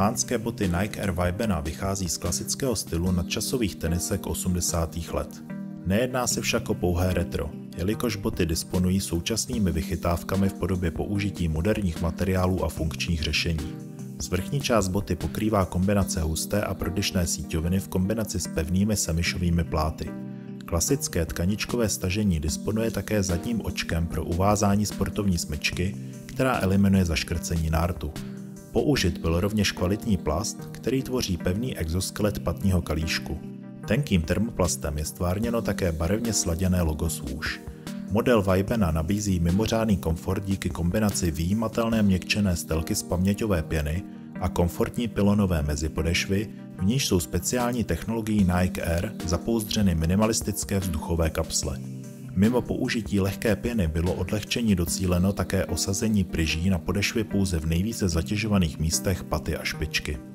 Pánské boty Nike Air Vibena vychází z klasického stylu nadčasových tenisek 80. let. Nejedná se však o pouhé retro, jelikož boty disponují současnými vychytávkami v podobě použití moderních materiálů a funkčních řešení. Svrchní část boty pokrývá kombinace husté a prodyšné síťoviny v kombinaci s pevnými semišovými pláty. Klasické tkaničkové stažení disponuje také zadním očkem pro uvázání sportovní smyčky, která eliminuje zaškrcení nártu. Použit byl rovněž kvalitní plast, který tvoří pevný exoskelet patního kalíšku. Tenkým termoplastem je stvárněno také barevně sladěné logo Swoosh. Model Vibena nabízí mimořádný komfort díky kombinaci vyjímatelné měkčené stelky z paměťové pěny a komfortní pylonové mezipodešvy, v níž jsou speciální technologií Nike Air zapouzdřeny minimalistické vzduchové kapsle. Mimo použití lehké pěny bylo odlehčení docíleno také osazení pryží na podešvy pouze v nejvíce zatěžovaných místech paty a špičky.